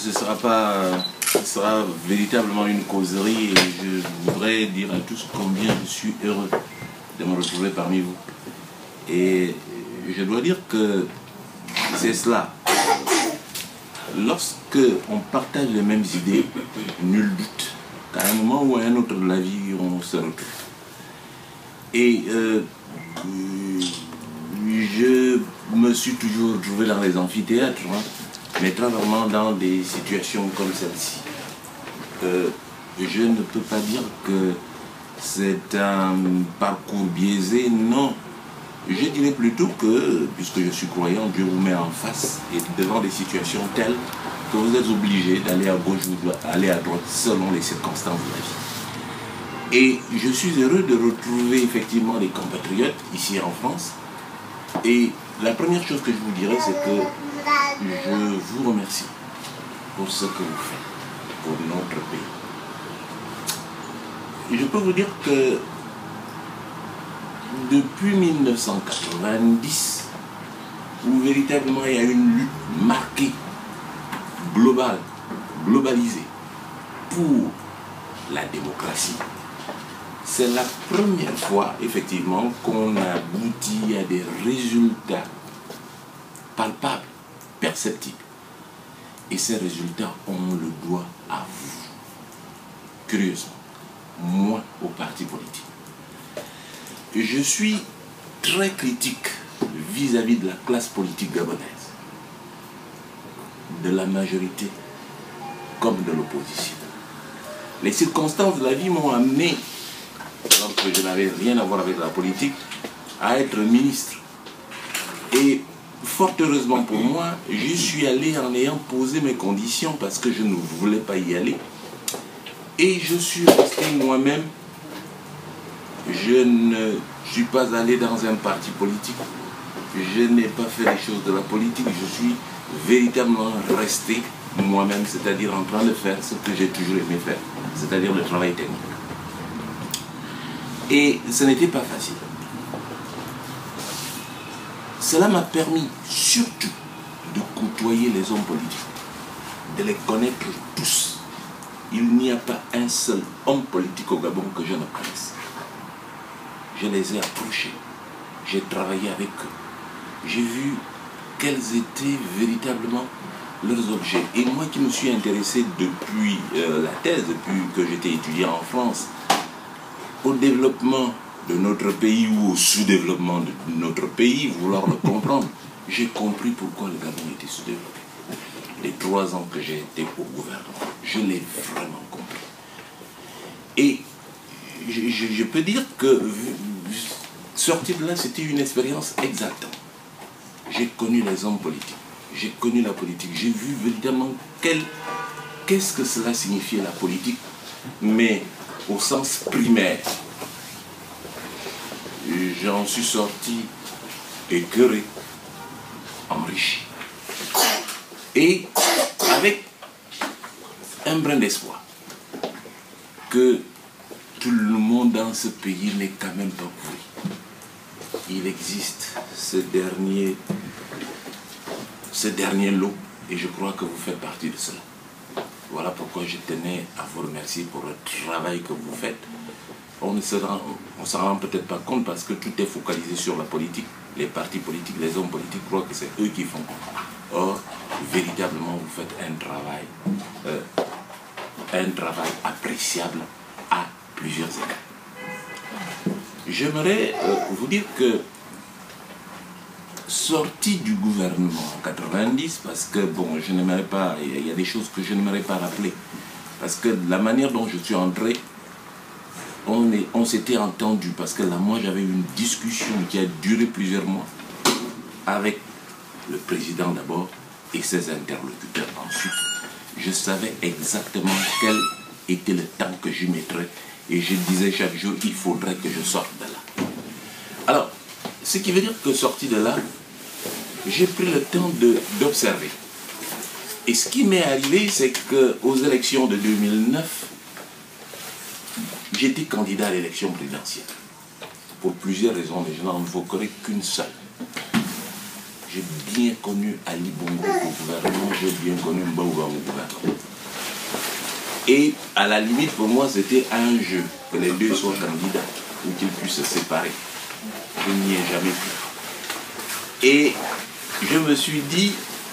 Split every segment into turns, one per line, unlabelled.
ce sera véritablement une causerie et je voudrais dire à tous combien je suis heureux de me retrouver parmi vous. Et je dois dire que c'est cela. Lorsque on partage les mêmes idées, nul doute qu'à un moment ou à un autre de la vie, on se retrouve. Et je me suis toujours retrouvé dans les amphithéâtres, mais très rarement dans des situations comme celle-ci. Je ne peux pas dire que c'est un parcours biaisé, non. Je dirais plutôt que, puisque je suis croyant, Dieu vous met en face et devant des situations telles que vous êtes obligé d'aller à gauche ou d'aller à droite selon les circonstances de la vie. Et je suis heureux de retrouver effectivement des compatriotes ici en France. Et la première chose que je vous dirais, c'est que je vous remercie pour ce que vous faites pour notre pays. Et je peux vous dire que depuis 1990, où véritablement il y a une lutte marquée, globale, globalisée, pour la démocratie, c'est la première fois, effectivement, qu'on aboutit à des résultats palpables, perceptibles. Et ces résultats, on le doit à vous. Curieusement, moi, au parti politique. Je suis très critique vis-à-vis de la classe politique gabonaise, de la majorité comme de l'opposition. Les circonstances de la vie m'ont amené, alors que je n'avais rien à voir avec la politique, à être ministre. Et fort heureusement pour moi, j'y suis allé en ayant posé mes conditions parce que je ne voulais pas y aller. Et je suis resté moi-même. Je ne suis pas allé dans un parti politique. Je n'ai pas fait les choses de la politique. Je suis véritablement resté moi-même, c'est-à-dire en train de faire ce que j'ai toujours aimé faire, c'est-à-dire le travail technique. Et ce n'était pas facile. Cela m'a permis surtout de côtoyer les hommes politiques, de les connaître tous. Il n'y a pas un seul homme politique au Gabon que je ne connaisse. Je les ai approchés, j'ai travaillé avec eux, j'ai vu quels étaient véritablement leurs objets. Et moi qui me suis intéressé depuis la thèse, depuis que j'étais étudiant en France, au développement de notre pays ou au sous-développement de notre pays, vouloir le comprendre, j'ai compris pourquoi le Gabon était sous-développé. Les 3 ans que j'ai été au gouvernement, je l'ai vraiment compris. Et je peux dire que sortir de là, c'était une expérience exaltante. J'ai connu les hommes politiques, j'ai connu la politique, j'ai vu véritablement qu'est-ce que cela signifiait la politique, mais au sens primaire. J'en suis sorti écœuré, enrichi, et avec un brin d'espoir que tout le monde dans ce pays n'est quand même pas pourri. Il existe ce dernier lot et je crois que vous faites partie de cela. Voilà pourquoi je tenais à vous remercier pour le travail que vous faites. On ne s'en rend peut-être pas compte parce que tout est focalisé sur la politique. Les partis politiques, les hommes politiques croient que c'est eux qui font. Or, véritablement, vous faites un travail appréciable à plusieurs égards. J'aimerais vous dire que sorti du gouvernement en 90, parce que bon, je n'aimerais pas, il y a des choses que je n'aimerais pas rappeler, parce que la manière dont je suis entré, on s'était entendu, parce que là, moi, j'avais une discussion qui a duré plusieurs mois avec le président d'abord et ses interlocuteurs ensuite. Je savais exactement quel était le temps que j'y mettrais et je disais chaque jour, il faudrait que je sorte de là. Alors, ce qui veut dire que sorti de là, j'ai pris le temps d'observer. Et ce qui m'est arrivé, c'est qu'aux élections de 2009, j'étais candidat à l'élection présidentielle. Pour plusieurs raisons, mais je n'en invoquerai qu'une seule. J'ai bien connu Ali Bongo au gouvernement, j'ai bien connu Mbouba au gouvernement. Et à la limite, pour moi, c'était un jeu, que les deux soient candidats, ou qu'ils puissent se séparer. Je n'y ai jamais cru. Et je me suis dit,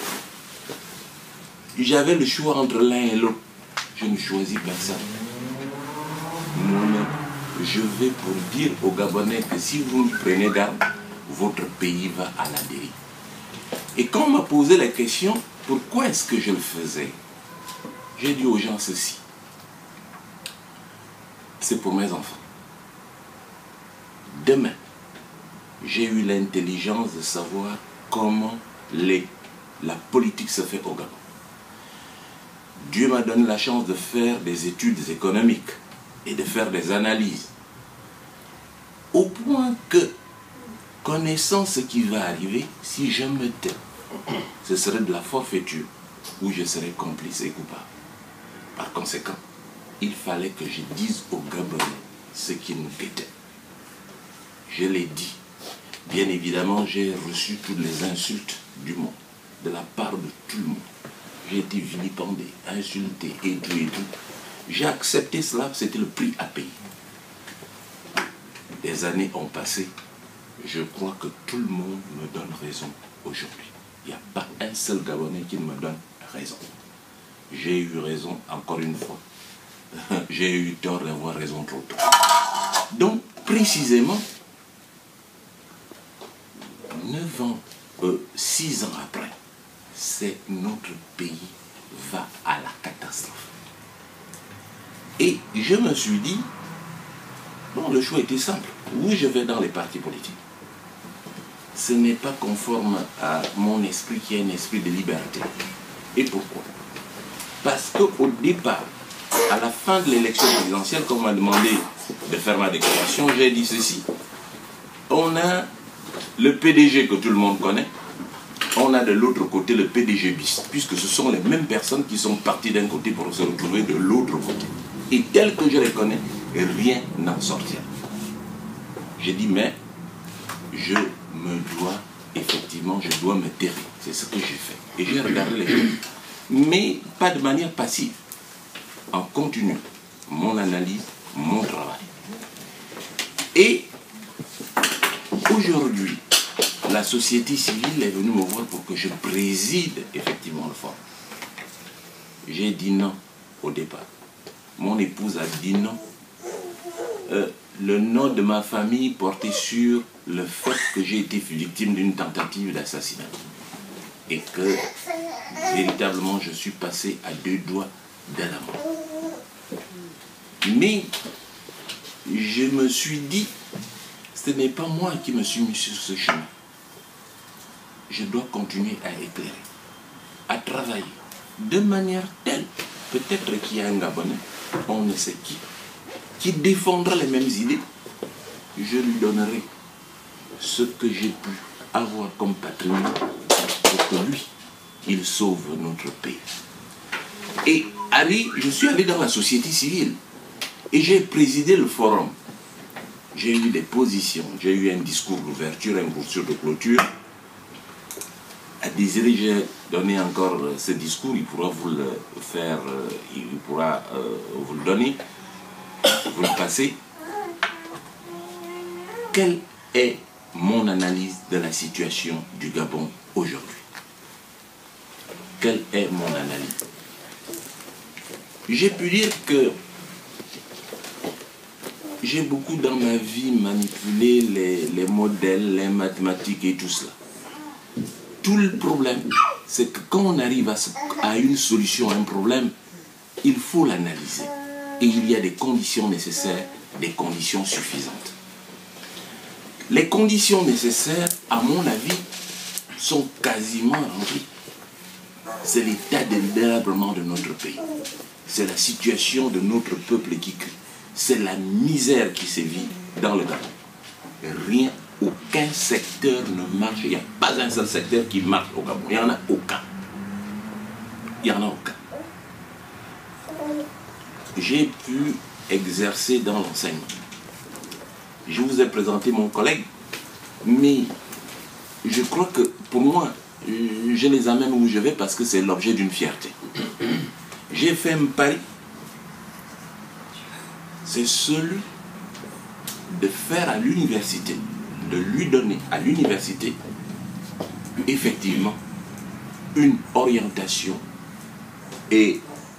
j'avais le choix entre l'un et l'autre. Je ne choisis personne. Moi-même, je vais pour dire aux Gabonais que si vous ne prenez garde, votre pays va à la dérive. Et quand on m'a posé la question, pourquoi est-ce que je le faisais? J'ai dit aux gens ceci. C'est pour mes enfants. Demain, j'ai eu l'intelligence de savoir comment la politique se fait au Gabon. Dieu m'a donné la chance de faire des études économiques et de faire des analyses. Au point que, connaissant ce qui va arriver, si je me tais, ce serait de la forfaiture où je serais complice et coupable. Par conséquent, il fallait que je dise aux Gabonais ce qui nous guettait. Je l'ai dit. Bien évidemment, j'ai reçu toutes les insultes du monde, de la part de tout le monde. J'ai été vilipendé, insulté et tout et tout. J'ai accepté cela, c'était le prix à payer. Des années ont passé. Je crois que tout le monde me donne raison aujourd'hui. Il n'y a pas un seul Gabonais qui me donne raison. J'ai eu raison encore une fois. J'ai eu tort d'avoir raison trop tôt. Donc, précisément, 6 ans après, c'est notre pays va à la catastrophe. Et je me suis dit, bon, le choix était simple. Oui, je vais dans les partis politiques. Ce n'est pas conforme à mon esprit qui est un esprit de liberté. Et pourquoi? Parce qu'au départ, à la fin de l'élection présidentielle, quand on m'a demandé de faire ma déclaration, j'ai dit ceci. On a le PDG que tout le monde connaît, on a de l'autre côté le PDG bis, puisque ce sont les mêmes personnes qui sont parties d'un côté pour se retrouver de l'autre côté. Et tel que je les connais, rien n'en sortira. J'ai dit, mais je dois me taire. C'est ce que j'ai fait. Et j'ai regardé les choses. Mais pas de manière passive. En continu. Mon analyse, mon travail. Et aujourd'hui, la société civile est venue me voir pour que je préside effectivement le forum. J'ai dit non au départ. Mon épouse a dit non. Le nom de ma famille portait sur le fait que j'ai été victime d'une tentative d'assassinat. Et que, véritablement, je suis passé à 2 doigts de la mort. Mais, je me suis dit, ce n'est pas moi qui me suis mis sur ce chemin. Je dois continuer à éclairer, à travailler, de manière telle, peut-être qu'il y a un Gabonais, on ne sait qui défendra les mêmes idées, je lui donnerai ce que j'ai pu avoir comme patrimoine pour que lui, il sauve notre pays. Et je suis allé dans la société civile et j'ai présidé le forum. J'ai eu des positions, j'ai eu un discours d'ouverture, un discours de clôture. À Désiré, j'ai donné encore ce discours, il pourra vous le faire, il pourra vous le donner, vous le passez. Quelle est mon analyse de la situation du Gabon aujourd'hui? Quelle est mon analyse? J'ai pu dire que j'ai beaucoup dans ma vie manipulé les modèles, les mathématiques et tout cela. Tout le problème, c'est que quand on arrive à une solution à un problème, il faut l'analyser. Et il y a des conditions nécessaires, des conditions suffisantes. Les conditions nécessaires, à mon avis, sont quasiment remplies. C'est l'état de délabrement de notre pays. C'est la situation de notre peuple qui crie. C'est la misère qui sévit dans le Gabon. Rien, aucun secteur ne marche. Il n'y a pas un seul secteur qui marche au Gabon. Il n'y en a aucun. Il n'y en a aucun. J'ai pu exercer dans l'enseignement. Je vous ai présenté mon collègue, mais je crois que pour moi, je les amène où je vais parce que c'est l'objet d'une fierté. J'ai fait un pari. C'est celui de faire à l'université, de lui donner à l'université, effectivement, une orientation et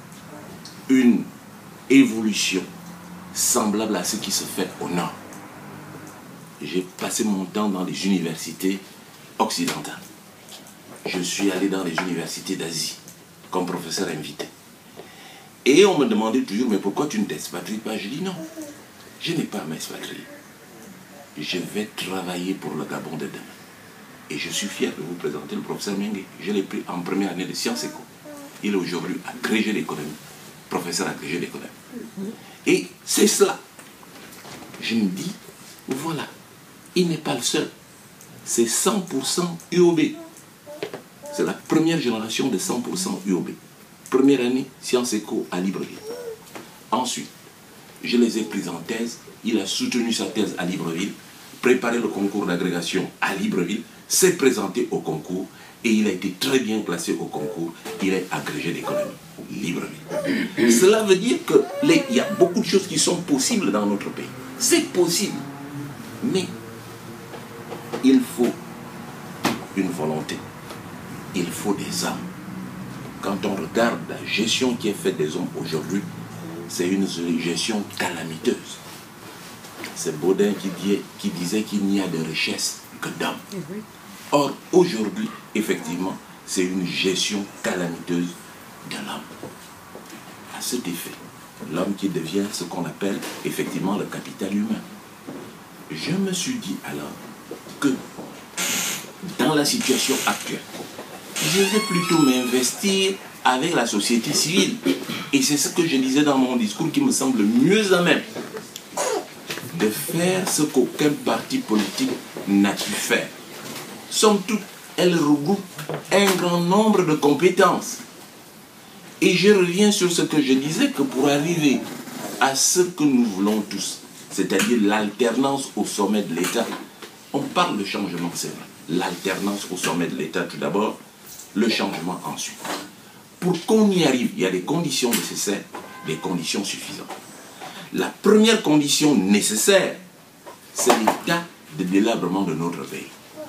une évolution semblable à ce qui se fait au Nord. J'ai passé mon temps dans les universités occidentales. Je suis allé dans les universités d'Asie comme professeur invité. Et on me demandait toujours, mais pourquoi tu ne t'expatries pas? Je dis non, je n'ai pas à m'expatrier. Je vais travailler pour le Gabon de demain. Et je suis fier de vous présenter le professeur Mengue. Je l'ai pris en première année de Sciences Éco. Il est aujourd'hui agrégé d'économie, professeur agrégé d'économie. Et c'est cela. Je me dis, voilà, il n'est pas le seul. C'est 100% UOB. C'est la première génération de 100% UOB. Première année, Sciences Éco à Libreville. Ensuite, je les ai pris en thèse. Il a soutenu sa thèse à Libreville, préparé le concours d'agrégation à Libreville, s'est présenté au concours et il a été très bien classé au concours. Il est agrégé d'économie, Libreville. Cela veut dire qu'il y a beaucoup de choses qui sont possibles dans notre pays. C'est possible. Mais il faut une volonté. Il faut des hommes. Quand on regarde la gestion qui est faite des hommes aujourd'hui, c'est une gestion calamiteuse. C'est Baudin qui disait qu'il n'y a de richesse que d'hommes. Or, aujourd'hui, effectivement, c'est une gestion calamiteuse de l'homme. À cet effet, l'homme qui devient ce qu'on appelle effectivement le capital humain. Je me suis dit alors que dans la situation actuelle, je vais plutôt m'investir avec la société civile. Et c'est ce que je disais dans mon discours qui me semble mieux à même de faire ce qu'aucun parti politique n'a pu faire. Somme toute, elle regroupe un grand nombre de compétences. Et je reviens sur ce que je disais, que pour arriver à ce que nous voulons tous, c'est-à-dire l'alternance au sommet de l'État, on parle de changement, c'est vrai. L'alternance au sommet de l'État tout d'abord, le changement ensuite. Pour qu'on y arrive, il y a des conditions nécessaires, des conditions suffisantes. La première condition nécessaire, c'est l'état de délabrement de notre pays.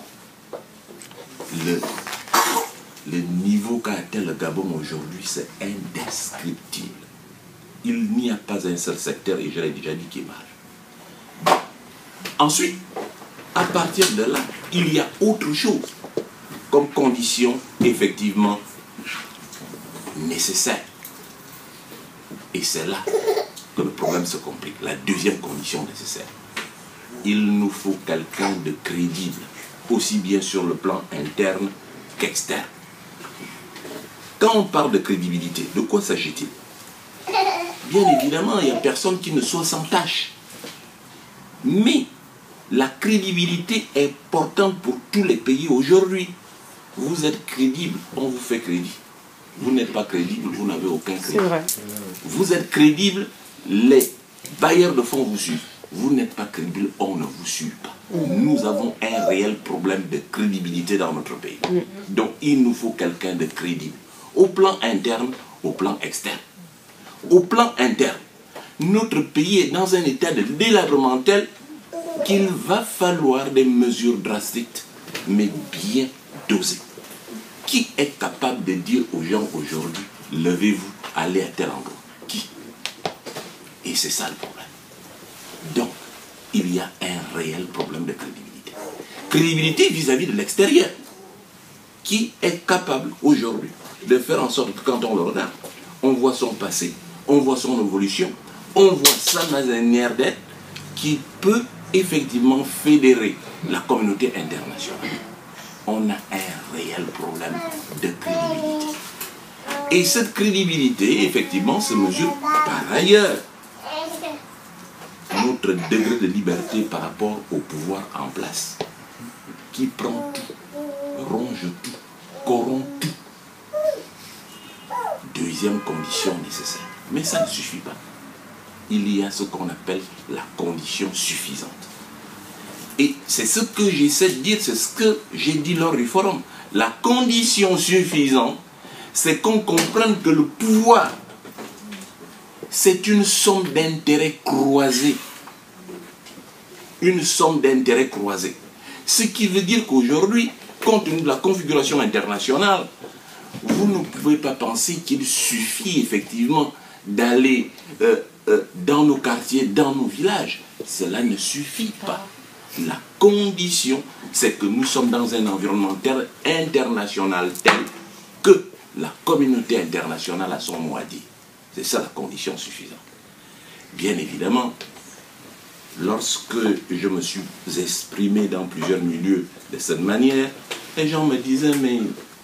Le niveau qu'a atteint le Gabon aujourd'hui, c'est indescriptible. Il n'y a pas un seul secteur, et je l'ai déjà dit, qui marche. Ensuite, à partir de là, il y a autre chose comme condition effectivement nécessaire. Et c'est là que le problème se complique. La deuxième condition nécessaire. Il nous faut quelqu'un de crédible, aussi bien sur le plan interne qu'externe. Quand on parle de crédibilité, de quoi s'agit-il? Bien évidemment, il n'y a personne qui ne soit sans tâche. Mais la crédibilité est importante pour tous les pays aujourd'hui. Vous êtes crédible, on vous fait crédit. Vous n'êtes pas crédible, vous n'avez aucun crédit.
C'est vrai.
Vous êtes crédible, les bailleurs de fonds vous suivent. Vous n'êtes pas crédible, on ne vous suit pas. Nous avons un réel problème de crédibilité dans notre pays. Donc il nous faut quelqu'un de crédible. Au plan interne, au plan externe. Au plan interne, notre pays est dans un état de délabrement tel qu'il va falloir des mesures drastiques, mais bien dosées. Qui est capable de dire aux gens aujourd'hui, levez-vous, allez à tel endroit? Qui? Et c'est ça le problème. Donc, il y a un réel problème de crédibilité. Crédibilité vis-à-vis de l'extérieur. Qui est capable aujourd'hui de faire en sorte que quand on le regarde, on voit son passé, on voit son évolution, on voit sa manière d'être qui peut effectivement fédérer la communauté internationale. On a un réel problème de crédibilité. Et cette crédibilité, effectivement, se mesure par ailleurs notre degré de liberté par rapport au pouvoir en place, qui prend tout, ronge tout, corrompt tout. Deuxième condition nécessaire. Mais ça ne suffit pas. Il y a ce qu'on appelle la condition suffisante. Et c'est ce que j'essaie de dire, c'est ce que j'ai dit lors du forum. La condition suffisante, c'est qu'on comprenne que le pouvoir, c'est une somme d'intérêts croisés. Une somme d'intérêts croisés. Ce qui veut dire qu'aujourd'hui, compte tenu de la configuration internationale, vous ne pouvez pas penser qu'il suffit effectivement d'aller dans nos quartiers, dans nos villages. Cela ne suffit pas. La condition, c'est que nous sommes dans un environnement international tel que la communauté internationale a son mot à dire. C'est ça la condition suffisante. Bien évidemment, lorsque je me suis exprimé dans plusieurs milieux de cette manière, les gens me disaient, mais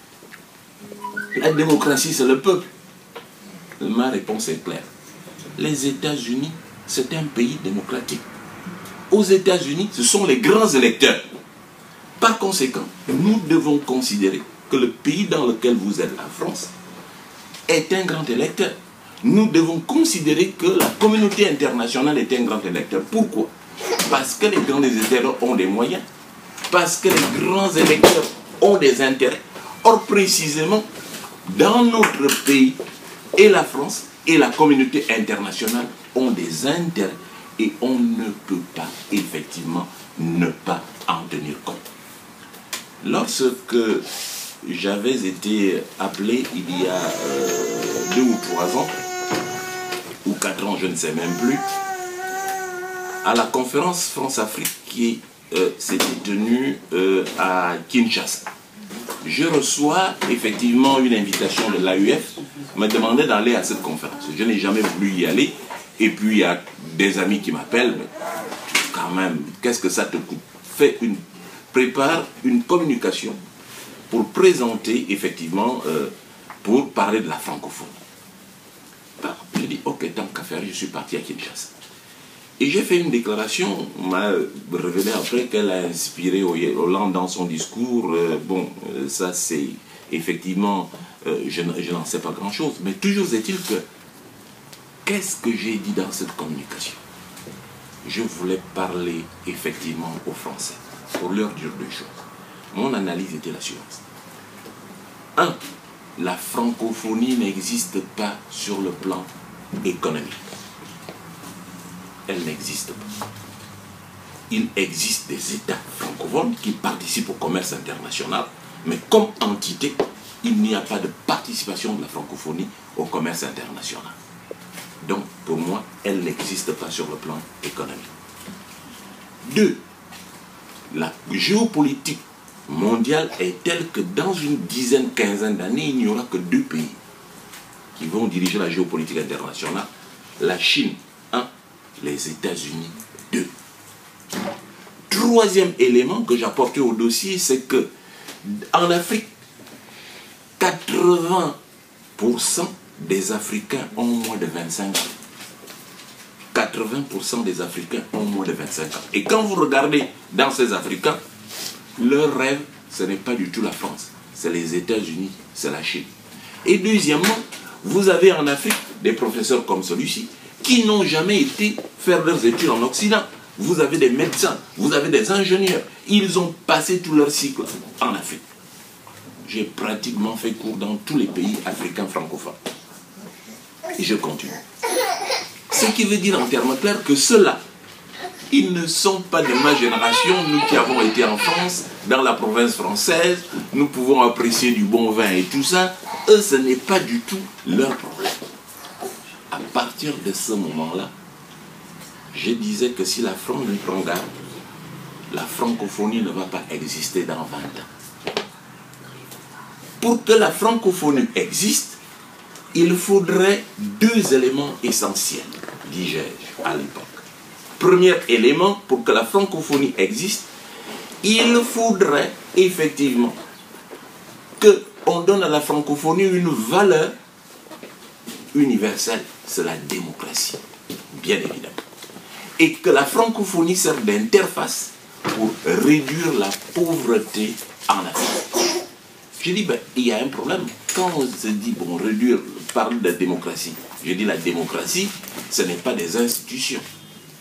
la démocratie, c'est le peuple. Ma réponse est claire. Les États-Unis, c'est un pays démocratique. Aux États-Unis, ce sont les grands électeurs. Par conséquent, nous devons considérer que le pays dans lequel vous êtes, la France, est un grand électeur. Nous devons considérer que la communauté internationale est un grand électeur. Pourquoi? Parce que les grands électeurs ont des moyens. Parce que les grands électeurs ont des intérêts. Or, précisément, dans notre pays, et la France et la communauté internationale ont des intérêts. Et on ne peut pas, effectivement, ne pas en tenir compte. Lorsque j'avais été appelé il y a 2 ou 3 ans, ou 4 ans, je ne sais même plus, à la conférence France-Afrique qui s'était tenue à Kinshasa. Je reçois effectivement une invitation de l'AUF, me demandait d'aller à cette conférence. Je n'ai jamais voulu y aller. Et puis il y a des amis qui m'appellent, mais quand même, qu'est-ce que ça te coûte? Prépare une communication pour présenter effectivement, pour parler de la francophonie. J'ai dit, ok, tant qu'à faire, je suis parti à Kinshasa. Et j'ai fait une déclaration, on m'a révélé après qu'elle a inspiré Hollande dans son discours. Bon, ça c'est effectivement, je n'en sais pas grand-chose, mais toujours est-il que qu'est-ce que j'ai dit dans cette communication? Je voulais parler effectivement aux Français, pour leur dire 2 choses. Mon analyse était la suivante. 1. La francophonie n'existe pas sur le plan économique. Elle n'existe pas. Il existe des États francophones qui participent au commerce international, mais comme entité, il n'y a pas de participation de la francophonie au commerce international. Donc, pour moi, elle n'existe pas sur le plan économique. 2. La géopolitique mondiale est telle que dans une dizaine, quinzaine d'années, il n'y aura que 2 pays qui vont diriger la géopolitique internationale. La Chine, 1, les États-Unis, 2. 3e élément que j'ai au dossier, c'est que en Afrique, 80% des Africains ont moins de 25 ans. 80% des Africains ont moins de 25 ans. Et quand vous regardez dans ces Africains, leur rêve, ce n'est pas du tout la France. C'est les États-Unis, c'est la Chine. Et deuxièmement, vous avez en Afrique des professeurs comme celui-ci qui n'ont jamais été faire leurs études en Occident. Vous avez des médecins, vous avez des ingénieurs. Ils ont passé tout leur cycle en Afrique. J'ai pratiquement fait cours dans tous les pays africains francophones. Et je continue. Ce qui veut dire en termes clairs que ceux-là, ils ne sont pas de ma génération. Nous qui avons été en France, dans la province française, nous pouvons apprécier du bon vin et tout ça. Eux, ce n'est pas du tout leur problème. À partir de ce moment-là, je disais que si la France ne prend garde, la francophonie ne va pas exister dans 20 ans. Pour que la francophonie existe, il faudrait 2 éléments essentiels, dis-je à l'époque. Premier élément, pour que la francophonie existe, il faudrait effectivement qu'on donne à la francophonie une valeur universelle, c'est la démocratie, bien évidemment. Et que la francophonie serve d'interface pour réduire la pauvreté en Afrique. Je dis, ben, il y a un problème. Quand on se dit, bon, réduire, parle de démocratie. Je dis, la démocratie, ce n'est pas des institutions.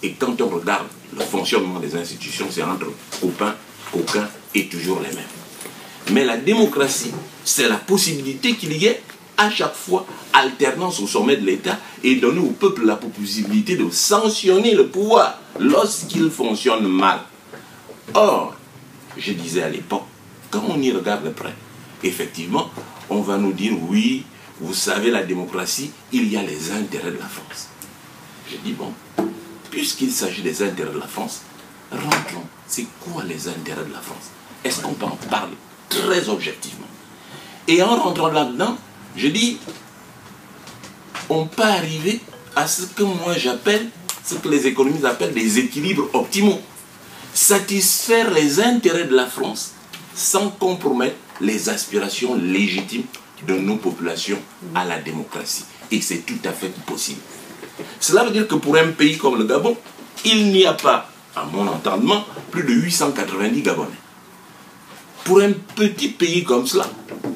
Et quand on regarde le fonctionnement des institutions, c'est entre coquins et toujours les mêmes. Mais la démocratie, c'est la possibilité qu'il y ait à chaque fois alternance au sommet de l'État et donner au peuple la possibilité de sanctionner le pouvoir lorsqu'il fonctionne mal. Or, je disais à l'époque, quand on y regarde de près, effectivement, on va nous dire, oui, vous savez, la démocratie, il y a les intérêts de la France. Je dis, bon, puisqu'il s'agit des intérêts de la France, rentrons. C'est quoi les intérêts de la France? Est-ce qu'on peut en parler très objectivement? Et en rentrant là-dedans, je dis, on peut arriver à ce que moi j'appelle, ce que les économistes appellent des équilibres optimaux. Satisfaire les intérêts de la France sans compromettre les aspirations légitimes de nos populations à la démocratie. Et c'est tout à fait possible. Cela veut dire que pour un pays comme le Gabon, il n'y a pas, à mon entendement, plus de 890 Gabonais. Pour un petit pays comme cela,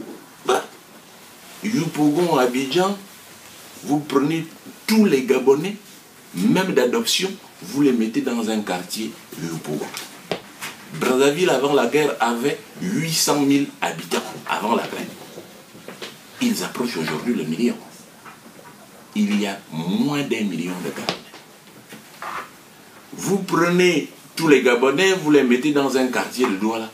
Yopougon, Abidjan, vous prenez tous les Gabonais, même d'adoption, vous les mettez dans un quartier Yopougon. Brazzaville, avant la guerre, avait 800 000 habitants, avant la guerre. Ils approchent aujourd'hui le million. Il y a moins d'1 million de Gabonais. Vous prenez tous les Gabonais, vous les mettez dans un quartier de Douala.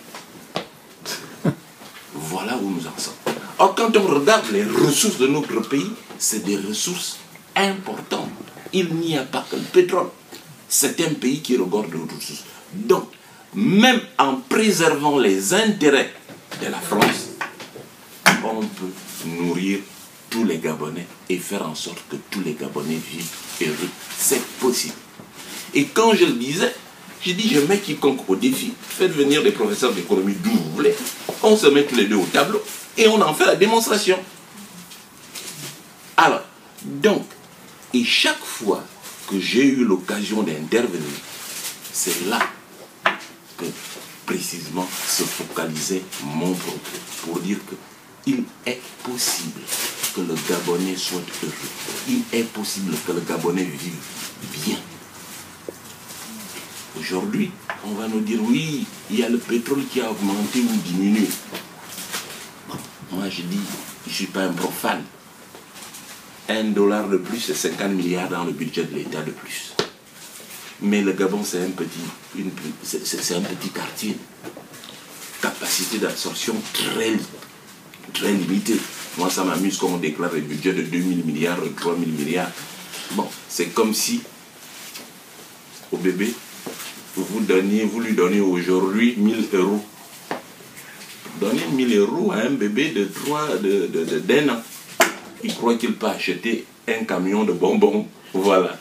Voilà où nous en sommes. Or, quand on regarde les ressources de notre pays, c'est des ressources importantes. Il n'y a pas que le pétrole. C'est un pays qui regorge de ressources. Donc, même en préservant les intérêts de la France, on peut nourrir tous les Gabonais et faire en sorte que tous les Gabonais vivent heureux. C'est possible. Et quand je le disais, j'ai dit, je mets quiconque au défi. Faites venir des professeurs d'économie d'où vous voulez. On se met tous les deux au tableau et on en fait la démonstration. Alors, donc, et chaque fois que j'ai eu l'occasion d'intervenir, c'est là que précisément se focalisait mon propos pour dire qu'il est possible que le Gabonais soit heureux. Il est possible que le Gabonais vive bien. Aujourd'hui, on va nous dire, oui, il y a le pétrole qui a augmenté ou diminué. Bon, moi, je dis, je ne suis pas un profane. $1 de plus, c'est 50 milliards dans le budget de l'État de plus. Mais le Gabon, c'est un petit quartier. Capacité d'absorption très limitée. Moi, ça m'amuse quand on déclare le budget de 2 000 milliards, 3 000 milliards. Bon, c'est comme si, au bébé, vous lui donnez aujourd'hui 1 000 euros. Donnez 1 000 euros à un bébé d'1 an. Il croit qu'il peut acheter un camion de bonbons. Voilà.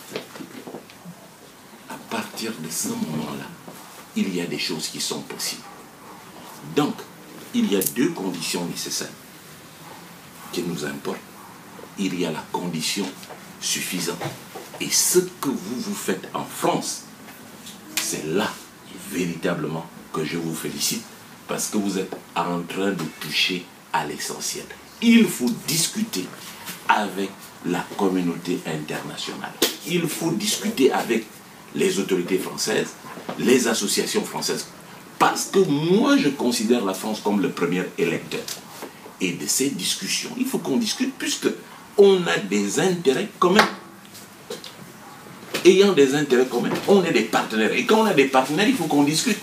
À partir de ce moment-là, il y a des choses qui sont possibles. Donc, il y a 2 conditions nécessaires qui nous importent. Il y a la condition suffisante. Et ce que vous faites en France, c'est là, véritablement, que je vous félicite, parce que vous êtes en train de toucher à l'essentiel. Il faut discuter avec la communauté internationale. Il faut discuter avec les autorités françaises, les associations françaises, parce que moi, je considère la France comme le premier électeur. Et de ces discussions, il faut qu'on discute, puisqu'on a des intérêts communs. Ayant des intérêts communs, on est des partenaires. Et quand on a des partenaires, il faut qu'on discute.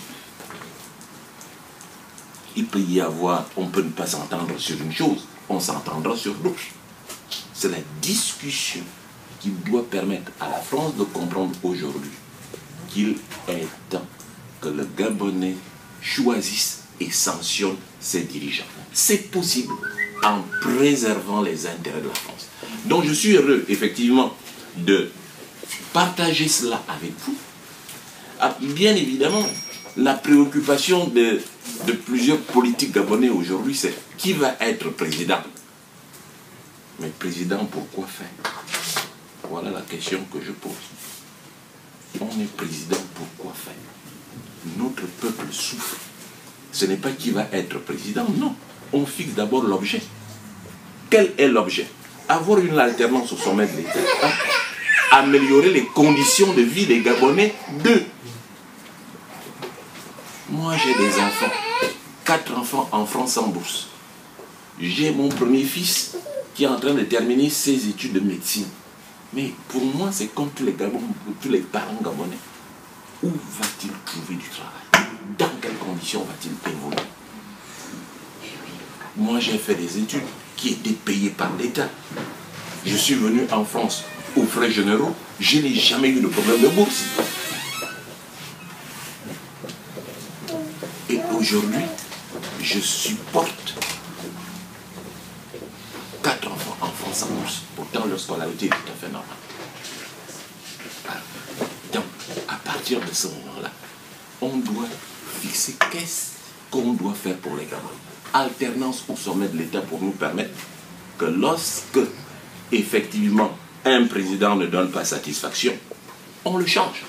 Il peut y avoir, on peut ne pas s'entendre sur une chose, on s'entendra sur d'autres. C'est la discussion qui doit permettre à la France de comprendre aujourd'hui qu'il est temps que le Gabonais choisisse et sanctionne ses dirigeants. C'est possible en préservant les intérêts de la France. Donc je suis heureux, effectivement, de partager cela avec vous. Bien évidemment, la préoccupation de plusieurs politiques gabonais aujourd'hui, c'est qui va être président. Mais président, pourquoi faire? Voilà la question que je pose. On est président, pourquoi faire? Notre peuple souffre. Ce n'est pas qui va être président, non. On fixe d'abord l'objet. Quel est l'objet? Avoir une alternance au sommet de l'État. améliorer les conditions de vie des Gabonais. 2. Moi, j'ai des enfants. 4 enfants en France en bourse. J'ai mon premier fils qui est en train de terminer ses études de médecine. Mais pour moi, c'est comme tous les Gabonais, tous les parents gabonais. Où va-t-il trouver du travail? Dans quelles conditions va-t-il évoluer? Moi, j'ai fait des études qui étaient payées par l'État. Je suis venu en France aux frais généraux. Je n'ai jamais eu de problème de bourse. Et aujourd'hui, je supporte 4 enfants en France en bourse. Pourtant, leur scolarité est tout à fait normale. Donc, à partir de ce moment-là, on doit fixer qu'est-ce qu'on doit faire pour les Gabonais. Alternance au sommet de l'État pour nous permettre que lorsque, effectivement, un président ne donne pas satisfaction, on le change.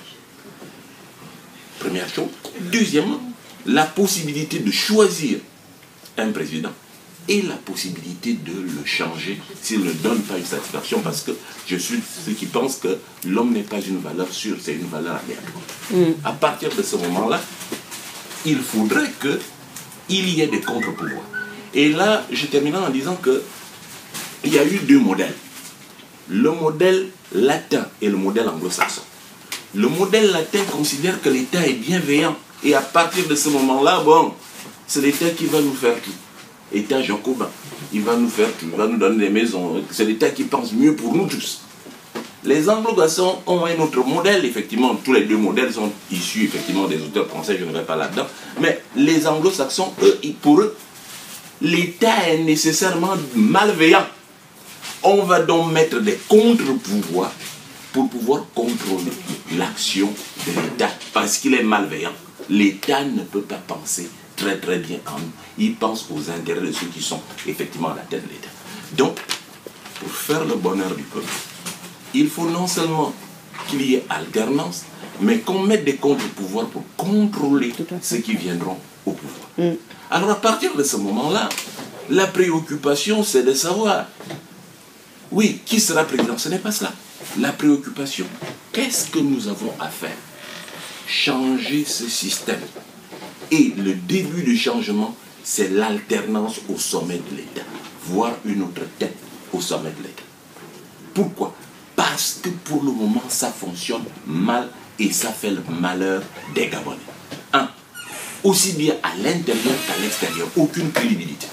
Première chose. Deuxièmement, la possibilité de choisir un président et la possibilité de le changer s'il ne donne pas une satisfaction, parce que je suis ceux qui pensent que l'homme n'est pas une valeur sûre, c'est une valeur aléatoire. À partir de ce moment-là, il faudrait qu'il y ait des contre-pouvoirs. Et là, je terminerai en disant qu'il y a eu 2 modèles. Le modèle latin et le modèle anglo-saxon. Le modèle latin considère que l'État est bienveillant. Et à partir de ce moment-là, bon, c'est l'État qui va nous faire tout. État jacobin, il va nous faire tout, il va nous donner des maisons. C'est l'État qui pense mieux pour nous tous. Les anglo-saxons ont un autre modèle, effectivement, tous les 2 modèles sont issus effectivement des auteurs français, je ne vais pas là-dedans. Mais les anglo-saxons, eux, pour eux, l'État est nécessairement malveillant. On va donc mettre des contre-pouvoirs pour pouvoir contrôler l'action de l'État, parce qu'il est malveillant. L'État ne peut pas penser très très bien en nous. Il pense aux intérêts de ceux qui sont effectivement à la tête de l'État. Donc, pour faire le bonheur du peuple, il faut non seulement qu'il y ait alternance, mais qu'on mette des contre-pouvoirs pour contrôler ceux qui viendront au pouvoir. Alors à partir de ce moment-là, la préoccupation c'est de savoir, oui, qui sera président? Ce n'est pas cela. La préoccupation, qu'est-ce que nous avons à faire? Changer ce système. Et le début du changement, c'est l'alternance au sommet de l'État. Voir une autre tête au sommet de l'État. Pourquoi? Parce que pour le moment, ça fonctionne mal et ça fait le malheur des Gabonais. 1. Aussi bien à l'intérieur qu'à l'extérieur. Aucune crédibilité.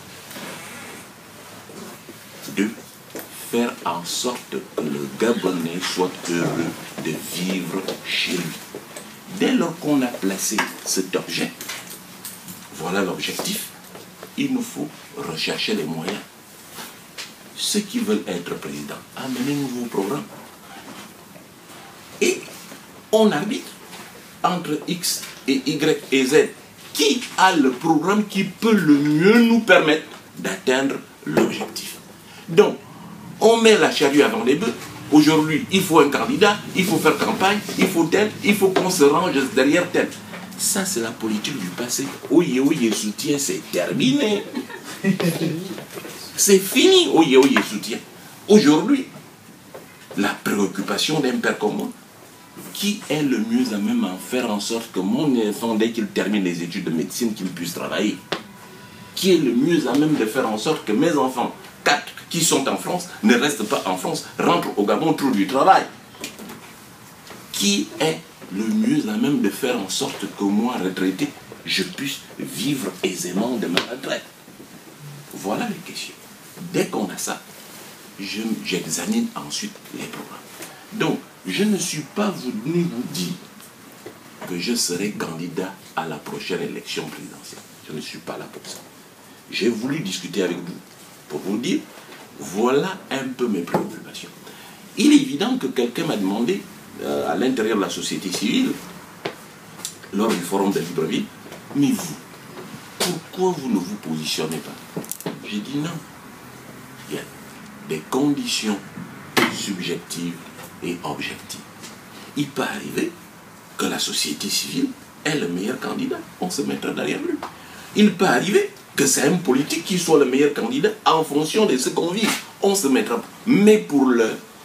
2. Faire en sorte que le Gabonais soit heureux de vivre chez lui. Dès lors qu'on a placé cet objet, voilà l'objectif, il nous faut rechercher les moyens. Ceux qui veulent être présidents, amener un nouveau programme. Et on arbitre entre X et Y et Z. Qui a le programme qui peut le mieux nous permettre d'atteindre l'objectif? Donc, on met la charrue avant les bœufs. Aujourd'hui, il faut un candidat, il faut faire campagne, il faut tel, il faut qu'on se range derrière tel. Ça, c'est la politique du passé. Oye, oye, soutien, c'est terminé. C'est fini, oye, oye, soutien. Aujourd'hui, la préoccupation d'un père comme moi, qui est le mieux à même à faire en sorte que mon enfant, dès qu'il termine les études de médecine, qu'il puisse travailler? Qui est le mieux à même de faire en sorte que mes enfants, 4 qui sont en France, ne restent pas en France, rentrent au Gabon, trouvent du travail? Qui est le mieux à même de faire en sorte que moi, retraité, je puisse vivre aisément de ma retraite? Voilà les questions. Dès qu'on a ça, j'examine ensuite les programmes. Donc, je ne suis pas venu vous dire que je serai candidat à la prochaine élection présidentielle. Je ne suis pas là pour ça. J'ai voulu discuter avec vous pour vous dire, voilà un peu mes préoccupations. Il est évident que quelqu'un m'a demandé, à l'intérieur de la société civile, lors du forum de Libreville, mais vous, pourquoi vous ne vous positionnez pas? J'ai dit non. Il y a des conditions subjectives et objectives. Il peut arriver que la société civile est le meilleur candidat. On se mettra derrière lui. Il peut arriver que c'est un politique qui soit le meilleur candidat en fonction de ce qu'on vit. On se mettra. Mais pour l'heure,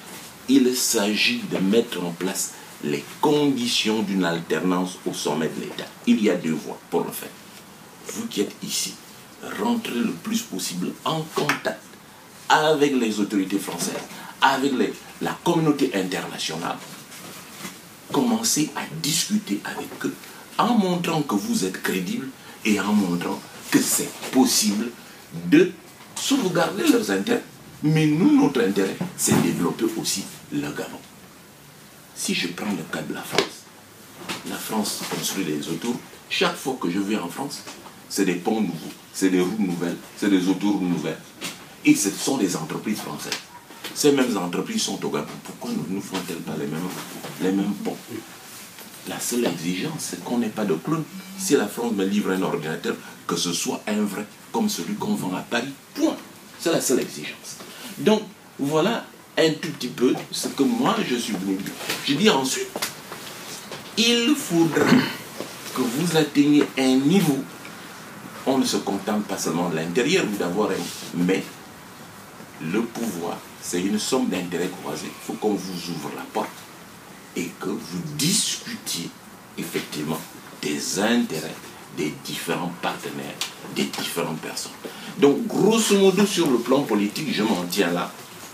il s'agit de mettre en place les conditions d'une alternance au sommet de l'État. Il y a deux voies pour le faire. Vous qui êtes ici, rentrez le plus possible en contact avec les autorités françaises, avec la communauté internationale. Commencez à discuter avec eux en montrant que vous êtes crédible et en montrant que c'est possible de sauvegarder leurs intérêts. Mais nous, notre intérêt, c'est de développer aussi le Gabon. Si je prends le cas de la France construit les autoroutes. Chaque fois que je vais en France, c'est des ponts nouveaux, c'est des routes nouvelles, c'est des autoroutes nouvelles. Et ce sont des entreprises françaises. Ces mêmes entreprises sont au Gabon. Pourquoi ne font-elles pas les mêmes ponts? La seule exigence, c'est qu'on n'ait pas de clown. Si la France me livre un ordinateur, que ce soit un vrai, comme celui qu'on vend à Paris. Point. C'est la seule exigence. Donc, voilà un tout petit peu ce que moi, je suis venu dire. Je dis ensuite, il faudra que vous atteigniez un niveau. On ne se contente pas seulement de l'intérieur, d'avoir mais le pouvoir, c'est une somme d'intérêts croisés. Il faut qu'on vous ouvre la porte et que vous discutiez effectivement des intérêts des différents partenaires, des différentes personnes. Donc, grosso modo, sur le plan politique, je m'en tiens là.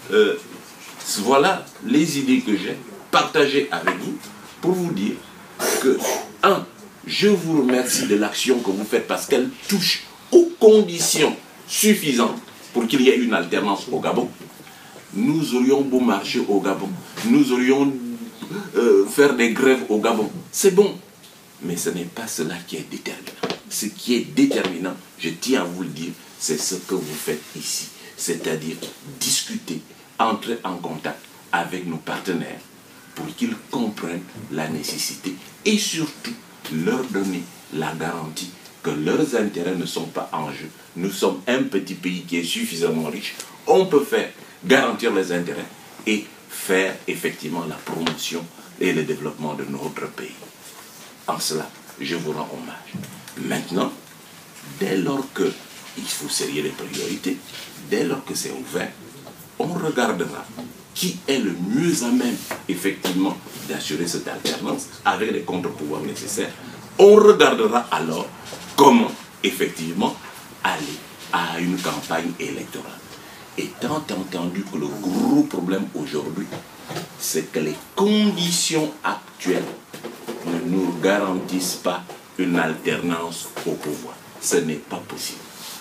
Voilà les idées que j'ai partagées avec vous pour vous dire que, je vous remercie de l'action que vous faites parce qu'elle touche aux conditions suffisantes pour qu'il y ait une alternance au Gabon. Nous aurions beau marcher au Gabon, nous aurions faire des grèves au Gabon. C'est bon, mais ce n'est pas cela qui est déterminant. Ce qui est déterminant, je tiens à vous le dire, c'est ce que vous faites ici. C'est-à-dire discuter, entrer en contact avec nos partenaires pour qu'ils comprennent la nécessité et surtout leur donner la garantie que leurs intérêts ne sont pas en jeu. Nous sommes un petit pays qui est suffisamment riche. On peut faire garantir les intérêts et faire effectivement la promotion et le développement de notre pays. En cela, je vous rends hommage. Maintenant, dès lors qu'il faut serrer les priorités, dès lors que c'est ouvert, on regardera qui est le mieux à même, effectivement, d'assurer cette alternance avec les contre-pouvoirs nécessaires. On regardera alors comment, effectivement, aller à une campagne électorale. Étant entendu que le gros problème aujourd'hui, c'est que les conditions actuelles ne nous garantissent pas une alternance au pouvoir. Ce n'est pas possible.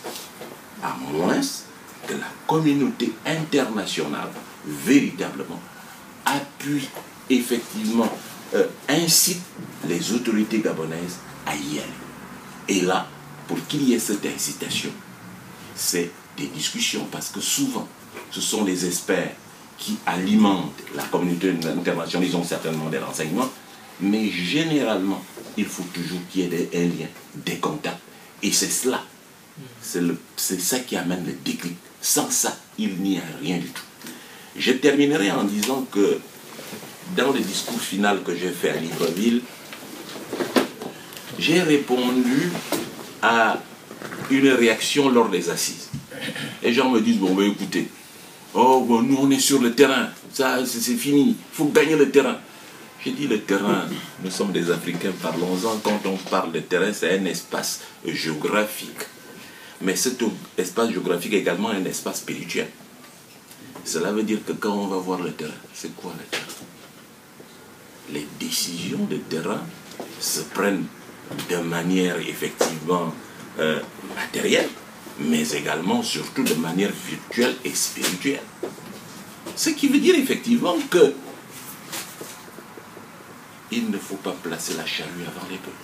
À moins que la communauté internationale véritablement appuie effectivement, incite les autorités gabonaises à y aller. Et là, pour qu'il y ait cette incitation, c'est des discussions, parce que souvent, ce sont les experts qui alimentent la communauté internationale, ils ont certainement des renseignements, mais généralement, il faut toujours qu'il y ait un lien, des contacts, et c'est cela, c'est ça qui amène le déclic. Sans ça, il n'y a rien du tout. Je terminerai en disant que dans le discours final que j'ai fait à Libreville, j'ai répondu à une réaction lors des assises. Les gens me disent, bon, ben écoutez, bon, nous on est sur le terrain, ça c'est fini, il faut gagner le terrain. J'ai dit le terrain, nous sommes des Africains, parlons-en, quand on parle de terrain, c'est un espace géographique. Mais cet espace géographique est également un espace spirituel. Cela veut dire que quand on va voir le terrain, c'est quoi le terrain? Les décisions de terrain se prennent de manière effectivement matérielle, mais également surtout de manière virtuelle et spirituelle. Ce qui veut dire effectivement que il ne faut pas placer la charrue avant les bœufs.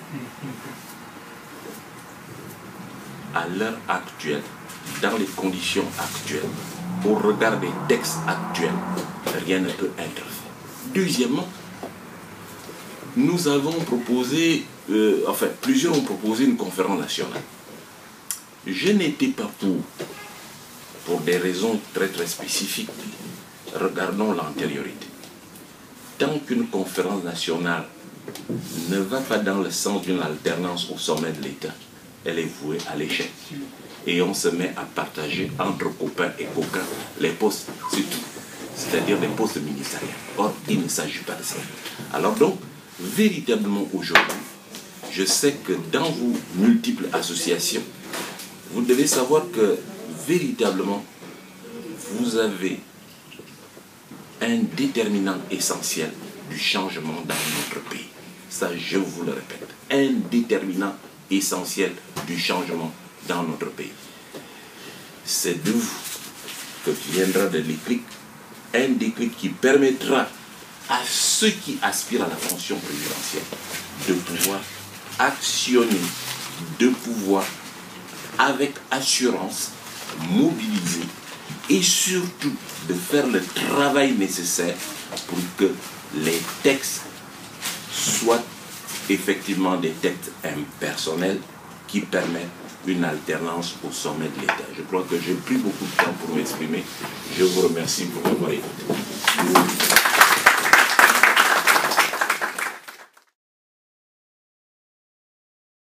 À l'heure actuelle, dans les conditions actuelles, au regard des textes actuels, rien ne peut être fait. Deuxièmement, nous avons proposé, enfin plusieurs ont proposé une conférence nationale. Je n'étais pas pour des raisons très très spécifiques. Regardons l'antériorité. Tant qu'une conférence nationale ne va pas dans le sens d'une alternance au sommet de l'État, elle est vouée à l'échec. Et on se met à partager entre copains et coquins les postes, c'est tout. c'est-à-dire des postes ministériels. Or, il ne s'agit pas de ça. Alors donc, véritablement aujourd'hui, je sais que dans vos multiples associations, vous devez savoir que véritablement, vous avez un déterminant essentiel du changement dans notre pays. Ça, je vous le répète. Un déterminant essentiel du changement dans notre pays. C'est de vous que viendra le déclic, un déclic qui permettra à ceux qui aspirent à la fonction présidentielle de pouvoir actionner, de pouvoir avec assurance mobiliser et surtout de faire le travail nécessaire pour que les textes soient effectivement des textes impersonnels qui permettent une alternance au sommet de l'État. Je crois que j'ai pris beaucoup de temps pour m'exprimer. Je vous remercie pour m'avoir écouté.